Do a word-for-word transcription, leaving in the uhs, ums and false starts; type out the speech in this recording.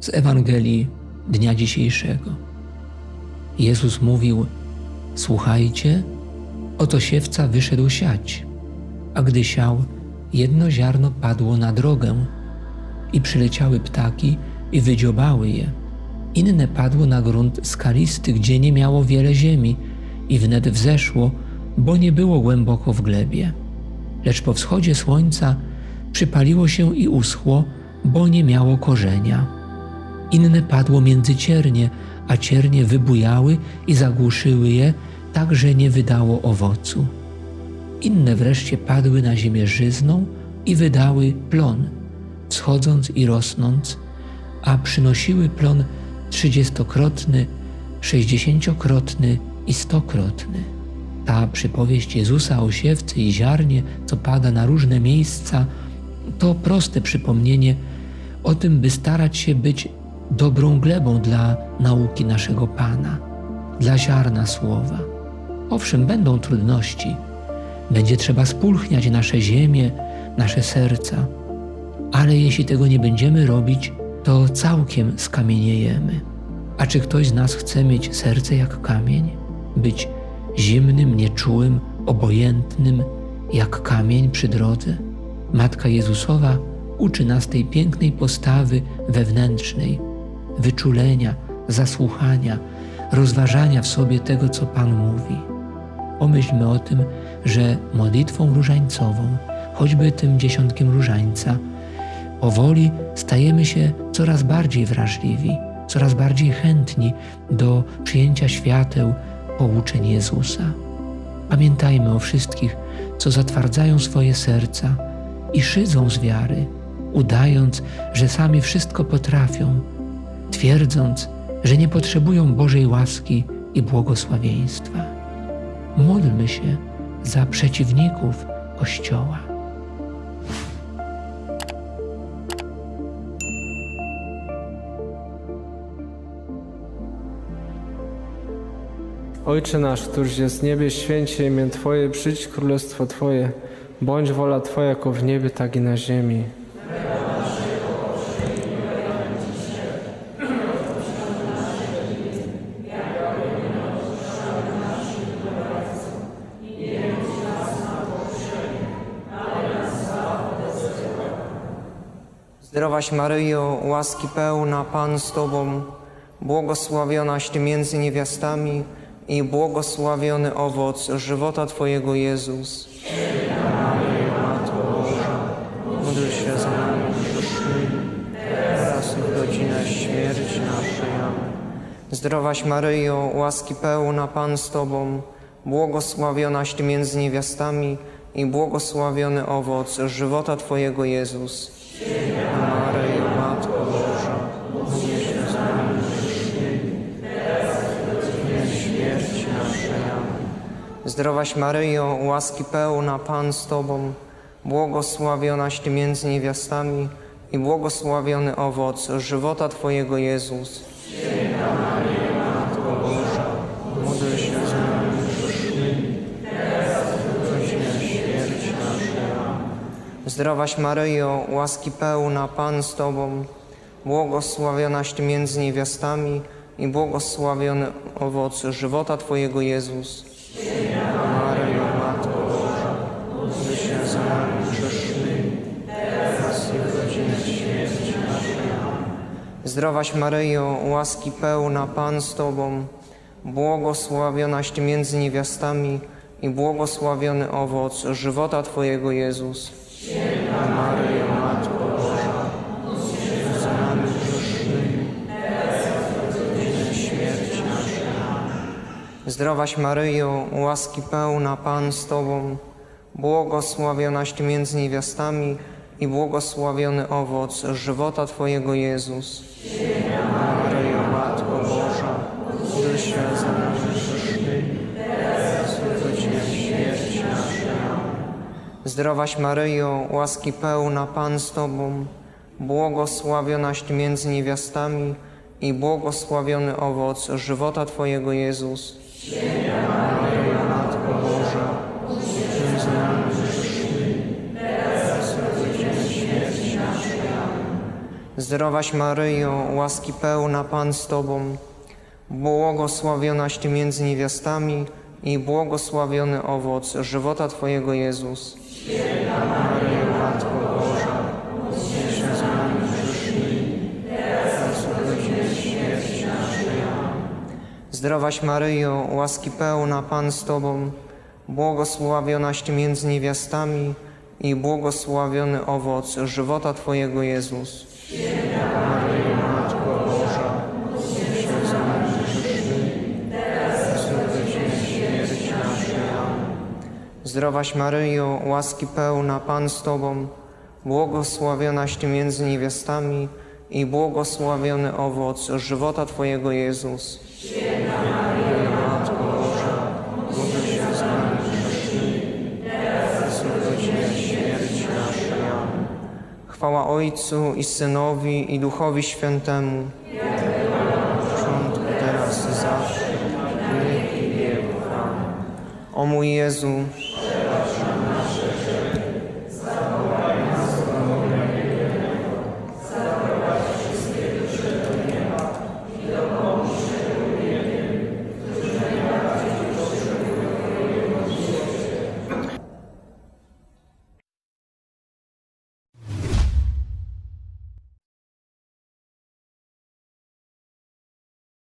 Z Ewangelii dnia dzisiejszego. Jezus mówił: słuchajcie, oto siewca wyszedł siać, a gdy siał, jedno ziarno padło na drogę i przyleciały ptaki i wydziobały je. Inne padło na grunt skalisty, gdzie nie miało wiele ziemi i wnet wzeszło, bo nie było głęboko w glebie. Lecz po wschodzie słońca przypaliło się i uschło, bo nie miało korzenia. Inne padło między ciernie, a ciernie wybujały i zagłuszyły je, tak że nie wydało owocu. Inne wreszcie padły na ziemię żyzną i wydały plon, wschodząc i rosnąc, a przynosiły plon trzydziestokrotny, sześćdziesięciokrotny i stokrotny. Ta przypowieść Jezusa o siewcy i ziarnie, co pada na różne miejsca, to proste przypomnienie o tym, by starać się być dobrą glebą dla nauki naszego Pana, dla ziarna słowa. Owszem, będą trudności, będzie trzeba spulchniać nasze ziemię, nasze serca, ale jeśli tego nie będziemy robić, to całkiem skamieniejemy. A czy ktoś z nas chce mieć serce jak kamień? Być zimnym, nieczułym, obojętnym, jak kamień przy drodze? Matka Jezusowa uczy nas tej pięknej postawy wewnętrznej, wyczulenia, zasłuchania, rozważania w sobie tego, co Pan mówi. Pomyślmy o tym, że modlitwą różańcową, choćby tym dziesiątkiem różańca, powoli stajemy się coraz bardziej wrażliwi, coraz bardziej chętni do przyjęcia świateł pouczeń Jezusa. Pamiętajmy o wszystkich, co zatwardzają swoje serca i szydzą z wiary, udając, że sami wszystko potrafią, twierdząc, że nie potrzebują Bożej łaski i błogosławieństwa. Módlmy się za przeciwników Kościoła. Ojcze nasz, któryś jest w niebie, święć się imię Twoje, przyjdź królestwo Twoje, bądź wola Twoja jako w niebie, tak i na ziemi. Zdrowaś Maryjo, łaski pełna, Pan z Tobą, błogosławionaś Ty między niewiastami i błogosławiony owoc żywota Twojego, Jezus. Maryjo, Matko Boża, módl się za nami grzesznymi, teraz i w godzinę śmierci naszej. Amen. Zdrowaś Maryjo, łaski pełna, Pan z Tobą, błogosławionaś Ty między niewiastami i błogosławiony owoc żywota Twojego, Jezus. Maryjo, Matko Boża, módl się za nami grzesznymi, teraz i w godzinę śmierci naszej. Amen. Zdrowaś Maryjo, łaski pełna, Pan z Tobą, błogosławionaś Ty między niewiastami i błogosławiony owoc żywota Twojego, Jezus. Maryjo, Matko Boża, módl się za nami grzesznymi, teraz i w godzinę śmierci naszej. Amen. Zdrowaś Maryjo, łaski pełna, Pan z Tobą, błogosławionaś Ty między niewiastami i błogosławiony owoc żywota Twojego, Jezus. Maryjo, Matko Boża, módl się za nami grzesznymi, teraz i w godzinę śmierci naszej. Amen. Zdrowaś Maryjo, łaski pełna, Pan z Tobą, błogosławionaś Ty między niewiastami i błogosławiony owoc żywota Twojego, Jezus. Maryjo, Matko Boża, módl się za nami grzesznymi, teraz i w godzinę śmierci naszej. Zdrowaś Maryjo, łaski pełna, Pan z Tobą, błogosławionaś Ty między niewiastami i błogosławiony owoc żywota Twojego, Jezus. Maryjo, Matko Boża, módl się za nami grzesznymi, teraz i w godzinę śmierci naszej. Zdrowaś Maryjo, łaski pełna, Pan z Tobą, błogosławionaś Ty między niewiastami i błogosławiony owoc żywota Twojego, Jezus. Maryjo, Matko Boża, módl się za nami grzesznymi, teraz i w godzinę śmierci naszej. Zdrowaś Maryjo, łaski pełna, Pan z Tobą, błogosławionaś Ty między niewiastami i błogosławiony owoc żywota Twojego Jezus. Święta Maryjo, Matko Boża, módl się za nami grzesznymi, teraz w godzinę śmierci naszej. Amen. Zdrowaś Maryjo, łaski pełna, Pan z Tobą, błogosławionaś Ty między niewiastami i błogosławiony owoc żywota Twojego Jezus. Święta Maryjo, Matko Boża, módl się za nami grzesznymi, teraz w godzinę śmierci naszej. Amen. Zdrowaś Maryjo, łaski pełna, Pan z Tobą, błogosławionaś Ty między niewiastami i błogosławiony owoc żywota Twojego Jezus. Święta Maryjo, Matko Boża, módl się za nami grzesznymi, teraz w godzinę śmierci naszej. Amen. Chwała Ojcu i Synowi i Duchowi Świętemu, jak była na początku, teraz i zawsze, na wieki wieków. Amen. O mój Jezu,